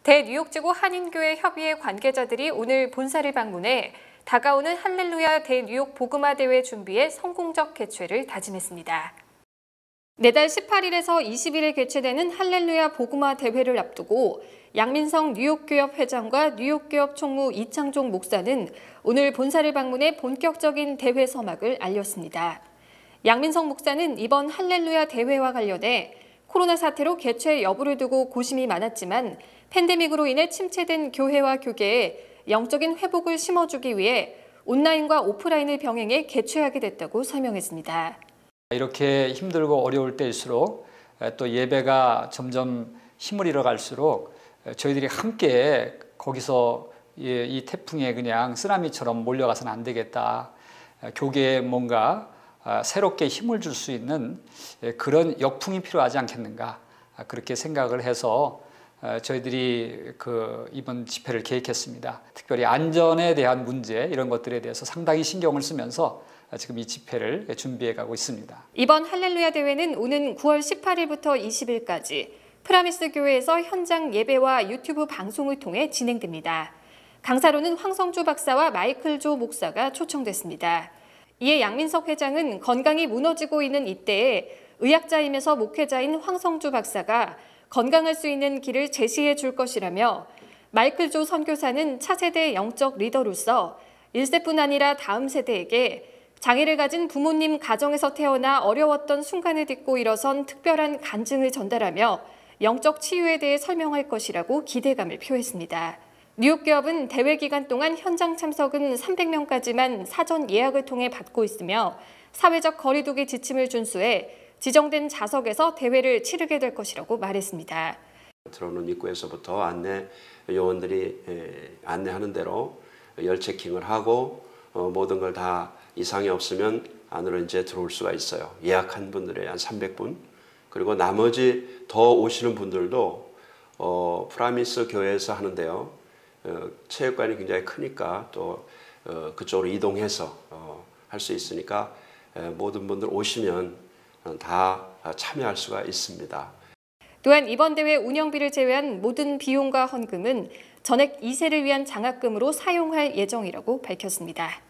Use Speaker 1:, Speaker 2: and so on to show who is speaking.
Speaker 1: 대뉴욕지구 한인교회 협의회 관계자들이 오늘 본사를 방문해 다가오는 할렐루야 대뉴욕 복음화 대회 준비에 성공적 개최를 다짐했습니다. 내달 18일에서 20일에 개최되는 할렐루야 복음화 대회를 앞두고 양민성 뉴욕교협 회장과 뉴욕교협 총무 이창종 목사는 오늘 본사를 방문해 본격적인 대회 서막을 알렸습니다. 양민성 목사는 이번 할렐루야 대회와 관련해 코로나 사태로 개최 여부를 두고 고심이 많았지만 팬데믹으로 인해 침체된 교회와 교계에 영적인 회복을 심어주기 위해 온라인과 오프라인을 병행해 개최하게 됐다고 설명했습니다.
Speaker 2: 이렇게 힘들고 어려울 때일수록 또 예배가 점점 힘을 잃어갈수록 저희들이 함께 거기서 이 태풍에 그냥 쓰나미처럼 몰려가서는 안 되겠다. 교계에 뭔가 새롭게 힘을 줄 수 있는 그런 역풍이 필요하지 않겠는가. 그렇게 생각을 해서 저희들이 이번 집회를 계획했습니다. 특별히 안전에 대한 문제 이런 것들에 대해서 상당히 신경을 쓰면서 지금 이 집회를 준비해 가고 있습니다.
Speaker 1: 이번 할렐루야 대회는 오는 9월 18일부터 20일까지 프라미스 교회에서 현장 예배와 유튜브 방송을 통해 진행됩니다. 강사로는 황성주 박사와 마이클 조 목사가 초청됐습니다. 이에 양민석 회장은 건강이 무너지고 있는 이때에 의학자이면서 목회자인 황성주 박사가 건강할 수 있는 길을 제시해 줄 것이라며 마이클 조 선교사는 차세대 영적 리더로서 1세뿐 아니라 다음 세대에게 장애를 가진 부모님 가정에서 태어나 어려웠던 순간을 딛고 일어선 특별한 간증을 전달하며 영적 치유에 대해 설명할 것이라고 기대감을 표했습니다. 뉴욕교협은 대회 기간 동안 현장 참석은 300명까지만 사전 예약을 통해 받고 있으며 사회적 거리두기 지침을 준수해 지정된 좌석에서 대회를 치르게 될 것이라고 말했습니다.
Speaker 3: 들어오는 입구에서부터 안내 요원들이 안내하는 대로 열 체킹을 하고 모든 걸 다 이상이 없으면 안으로 이제 들어올 수가 있어요. 예약한 분들이 한 300분. 그리고 나머지 더 오시는 분들도 프라미스 교회에서 하는데요. 체육관이 굉장히 크니까 또 그쪽으로 이동해서 할 수 있으니까 모든 분들 오시면 다 참여할 수가 있습니다.
Speaker 1: 또한 이번 대회 운영비를 제외한 모든 비용과 헌금은 전액 2세를 위한 장학금으로 사용할 예정이라고 밝혔습니다.